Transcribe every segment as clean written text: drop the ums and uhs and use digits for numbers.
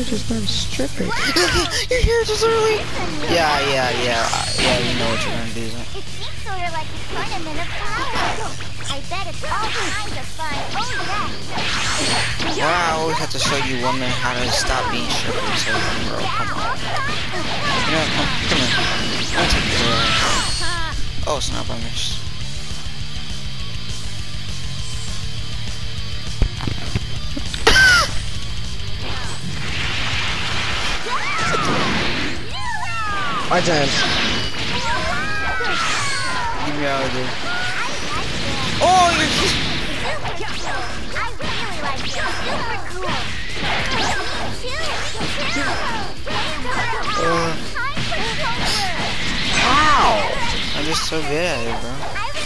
just not a stripper. You're here just early. Yeah, you know what you're gonna do. It seems sort of like a tournament of power. I bet it's all kinds of fun. Oh yeah. Why I always have to show you women how to stop being strippers, so bro, come on. You know, come here. I'll take you there. Oh snap, I missed. My turn. Get me out of there. Oh, you're just... I really like it. Super cool. Ow! I'm just so good at it, bro.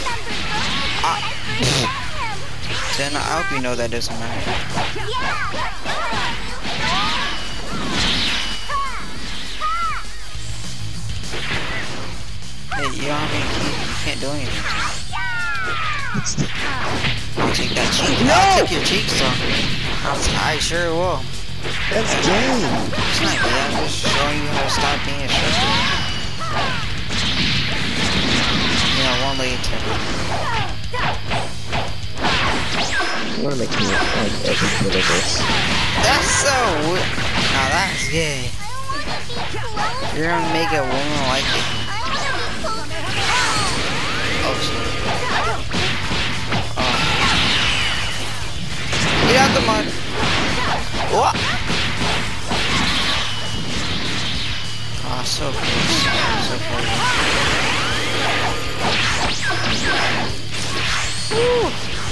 Then I hope you know that doesn't matter. Hey, you don't have any keys. You can't do anything. I'll take that cheek. No! I'll take your cheeks off. I sure will. That's gay. It's not gay. I'm just showing you how to stop being a stripper. You know, one leg tip. I wanna make you like epic bit of this. That's so weird. Now that's gay. You're gonna make a woman like it. Oh shit. Get out the mud. What? Oh, so close. So close. Woo.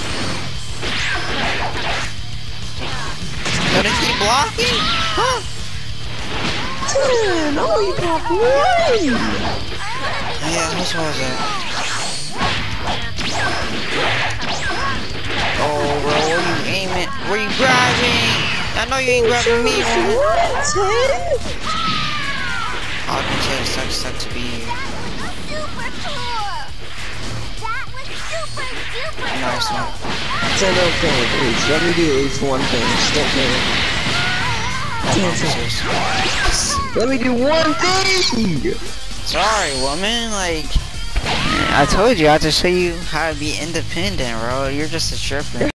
Gonna keep blocking? Huh? No, you got one. Yeah, which one was that? Oh, bro, where you aiming? Where you grabbing? I know you ain't grabbing me, bro. I can tell it sucks to be here. Super cool. That was super duper cool. Nice one. It's an okay, please. Let me do at least one thing. Still Let me do one thing! Sorry, woman, like... I told you I had to show you how to be independent, bro. You're just a stripper.